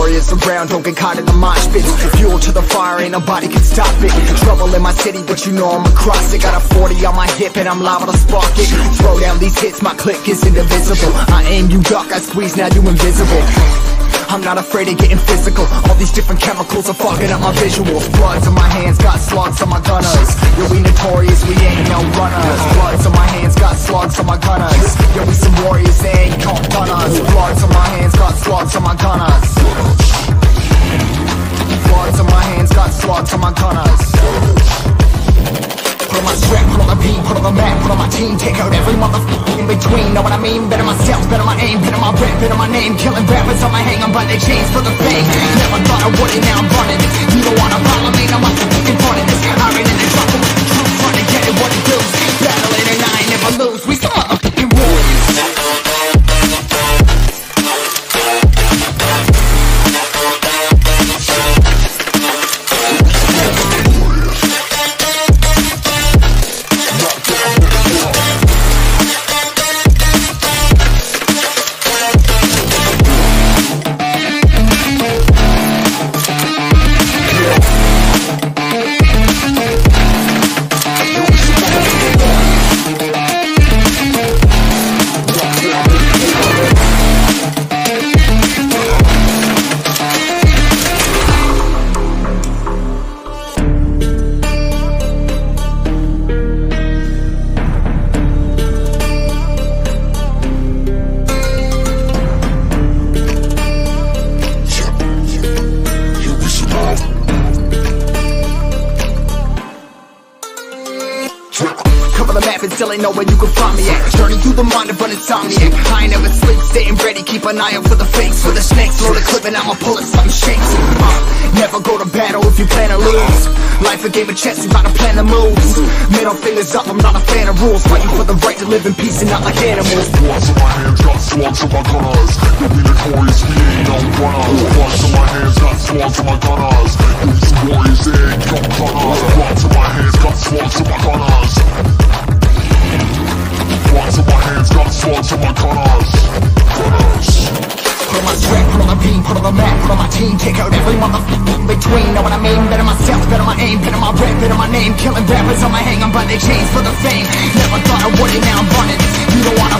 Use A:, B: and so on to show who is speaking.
A: warriors around, don't get caught in the mosh pit. Fuel to the fire, ain't nobody can stop it. Trouble in my city, but you know I'm across it. Got a 40 on my hip and I'm liable to spark it. Throw down these hits, my click is indivisible. I aim, you duck, I squeeze, now you invisible. I'm not afraid of getting physical. All these different chemicals are fogging up my visuals. Bloods on my hands, got slugs on my gunners. Yo, we notorious, we ain't no runners. Bloods on my hands, got slugs on my gunners. Yo, we some warriors, they ain't called gunners. Bloods on my hands, got slugs on my gunners. Bloods on my hands, got slugs on my gunners. Put on my strap, put on the beat, put on the map, put on my team. Take out every motherfucker in between, know what I mean? Better myself, better my aim, better my rap, better my name. Killing rappers on my hang, I'm by their chains for the fame. Never thought I would it, now I'm running this. You don't wanna follow me, now I'm fucking running this. I ran in the trouble with the truth, trying to get it what it does. Battling and I ain't never lose, we some motherfucking warriors. Still ain't know where you can find me at. Journey through the mind of an insomniac. I ain't never sleep, staying ready, keep an eye out for the fakes. For the snakes, load a clip and I'ma pull it, something shakes. Never go to battle if you plan to lose. Life a game of chess, you gotta plan the moves. Middle fingers up, I'm not a fan of rules. Fighting for the right to live in peace and not like animals.
B: Bloods on my hands, got slugs on my gunners. You'll be notorious, we ain't no runners. Bloods on my hands, got slugs on my gunners. You'll be some warriors, they ain't no gunners. Bloods on my hands, got slugs on my gunners. Bloods on my hands, got slugs on my gunners.
A: Put on my strap, put on the beam, put on the map, put on my team. Take out every motherfucker in between, know what I mean? Better myself, better my aim, better my rap, better my name. Killing rappers on my hang, I'm by their chains for the fame. Never thought I would it, now I'm running. You don't wanna